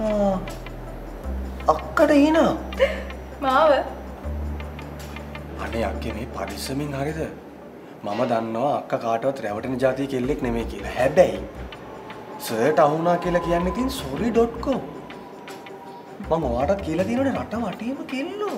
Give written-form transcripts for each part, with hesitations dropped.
අක්කට හිනා. මාව අනේ අක්කේ මේ පරිස්සමින් හරිද? මම දන්නවා අක්කා කාටවත් රැවටෙන જાතිය කෙල්ලෙක් නෙමෙයි කියලා. හැබැයි සර්ට අහුණා කියලා කියන්නේ ඉතින් sorry.com. මම ඔයාටත් කියලා තියෙනනේ රට වටේම කෙල්ලෝ.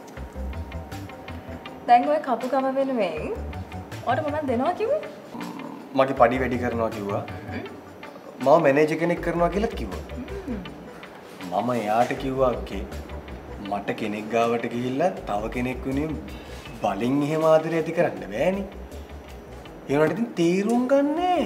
දැන් ඔය කපුකම වෙනුවෙන් ඔයාට මොනවද දෙනවා කිව්වේ? මගේ පඩි වැඩි කරනවා කිව්වා. මම මැනේජර් කෙනෙක් කරනවා කියලා කිව්වා. මම එයාට කිව්වා අක්කේ මට කෙනෙක් ගාවට ගිහිල්ලා තව කෙනෙක් වෙනුවෙන් බලෙන් එහෙම ආදරය ඇති කරන්න බෑනේ. ඒ වුණාට ඉතින් තීරුම් ගන්නෑ.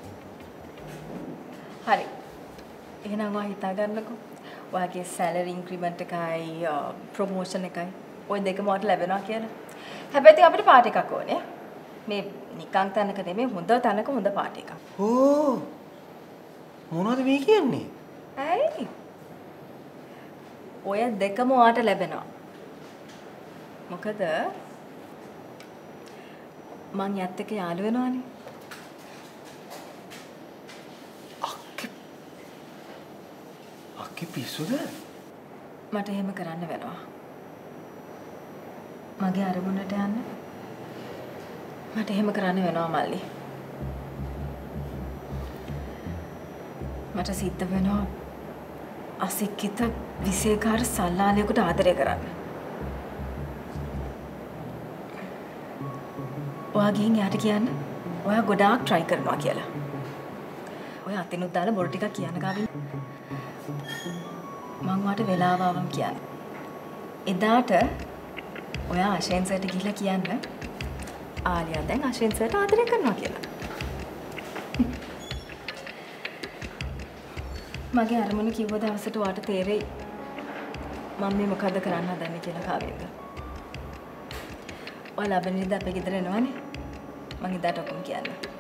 හරි. එහෙනම් ඔයා හිතා ගන්නකෝ. ඔයාගේ සැලරි ඉන්ක්‍රිමන්ට් එකයි ප්‍රොමෝෂන් එකයි ওই දෙකම ඔයාට ලැබෙනවා කියලා. හැබැයි ඉතින් අපිට පාටි එකක් ඕනේ. මේ නිකන් තැනක නෙමෙයි හොඳ තැනක හොඳ පාටි එකක්. ඕ මොනවද මේ කියන්නේ? ඇයි? ඔය දෙකම ඔයාට ලැබෙනවා. මොකද මං යත් එක්ක යාළු වෙනවානේ. අක්කේ පිස්සුද? මට එහෙම කරන්න වෙනවා. මගේ අරමුණට යන්න. මට එහෙම කරන්න වෙනවා මල්ලි. මට සිද්ධ වෙනවා අසික්කිත විශේෂකාර සල්ලාලයකට ආදරය කරන්න. ඔයා ගිහින් යාට කියන්න ඔයා ගොඩාක් try කරනවා කියලා. ඔය අතිනුත් දාලා බොරු ටිකක් කියන්න ගාවින්. මං වාට වෙලාව ආවම කියන්න. එදාට ඔයා ආශෙන් සර්ට ගිහිල්ලා කියන්න ආලියා දැන් ආශෙන් සර්ට ආදරය කරනවා කියලා. මගේ අරමුණ කිව්ව දවසට ඔයාට තේරෙයි මම මේ මොකද්ද කරන්න හදන්නේ කියලා කාවේද. ඔයා ලබන ඉරිදා අපේ ගෙදර එනවනේ. මං ඉදාට ඔක්කොම කියන්න.